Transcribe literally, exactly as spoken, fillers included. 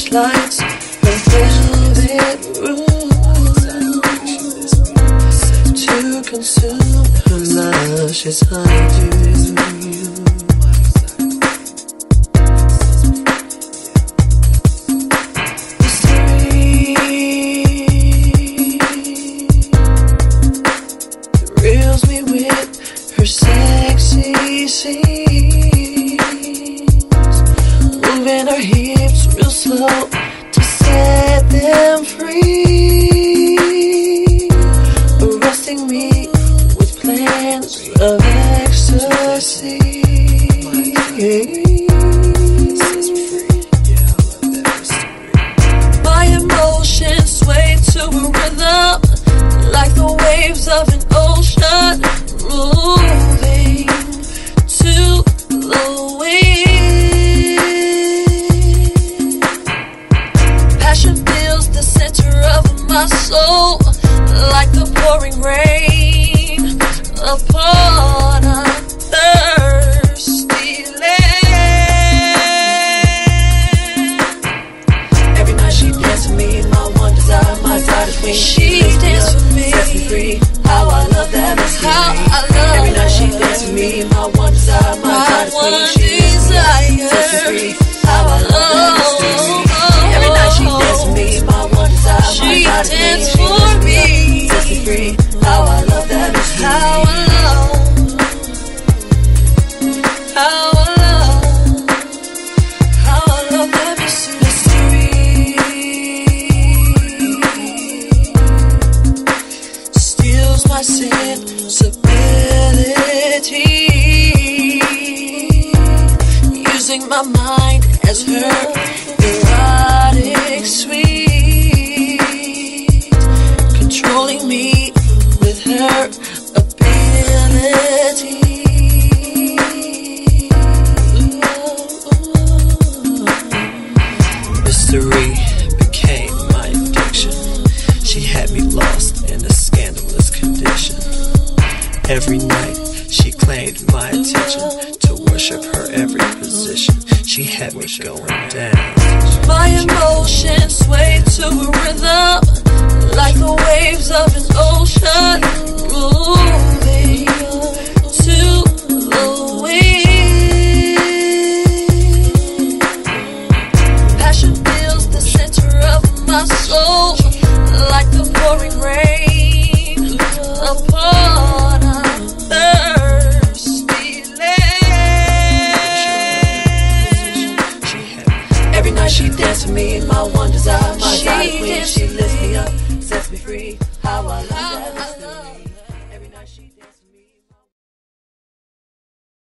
Christmas lights, her velvet room, to consume her luscious honeydew. Thrills me with her sexy scenes, moving her hips real slow to set them free, arresting me with plans of ecstasy. My emotions sway to a rhythm, like the waves of an ocean, moving to the wind. Passion fills the center of my soul, like the pouring rain upon a thirsty land. Every night she dances with me, my one desire, my goddess queen. She dances with me, sets me free. How I love that mystery. How I love every night she dances with me, my one desire, my, my goddess queen. She desire, sets me free. How I love that mystery. Every night she dances with me, my one desire, my goddess queen. She for me, sets me free. How I love that mystery. How I love, how I love, how I love that mystery. Steals my sensibility, using my mind as her erotic suite, controlling me with her ability. Mystery became my addiction. She had me lost in a scandalous condition. Every night she claimed my attention, to worship her every position. She had me going down. My emotions sway to a rhythm, like the waves of an ocean, moving to the wind. Passion fills the center of my soul, like the pouring rain upon a thirsty land. Every night she dances with me, my one desire, my goddess queen. She lifts me up, sets me free. How I love that mystery. Every night she dances with me.